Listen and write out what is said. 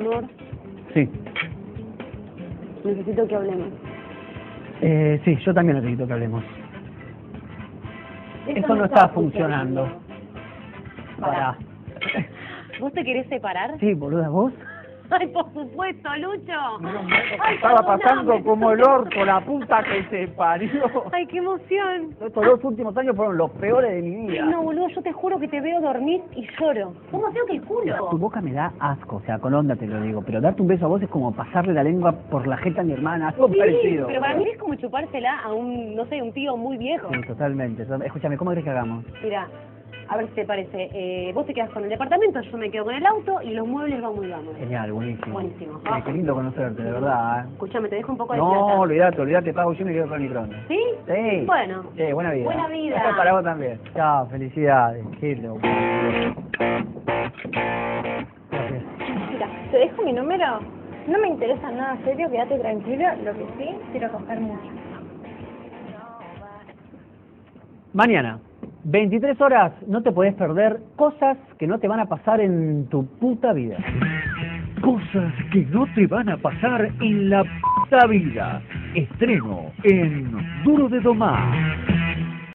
Amor, Sí. necesito que hablemos. Sí, yo también necesito que hablemos. Esto Eso no está funcionando. Pará. Pará. ¿Vos te querés separar? Sí, boluda, ¿vos? Ay, por supuesto, Lucho. Ay, Estaba pasando perdóname. como el orto, la puta que se parió. Ay, qué emoción. Estos 2 últimos años fueron los peores de mi Ay, vida. no, boludo, yo te juro que te veo dormir y lloro. ¿Cómo tengo que el culo? Tu boca me da asco, o sea, con onda te lo digo, pero darte un beso a vos es como pasarle la lengua por la jeta a mi hermana, algo Sí, parecido. pero para mí es como chupársela a un, no sé, un tío muy viejo. Sí, totalmente. Escúchame, ¿cómo crees que hagamos? Mira, a ver si te parece. Vos te quedas con el departamento, yo me quedo con el auto y los muebles vamos y vamos. Genial, buenísimo. Buenísimo. Qué lindo conocerte, de verdad. Escúchame, te dejo un poco de No, plata. olvídate, pago yo y me quedo con el microondas. ¿Sí? Sí. Bueno. Sí, buena vida. Buena vida. Para vos también. Chao, felicidades. Qué loco. Gracias. Mira, te dejo mi número. No me interesa nada serio, quédate tranquilo. Lo que sí, quiero coger mucho. Mañana, 23 horas, no te podés perder cosas que no te van a pasar en tu puta vida. Cosas que no te van a pasar en la puta vida. Estreno en Duro de Domar.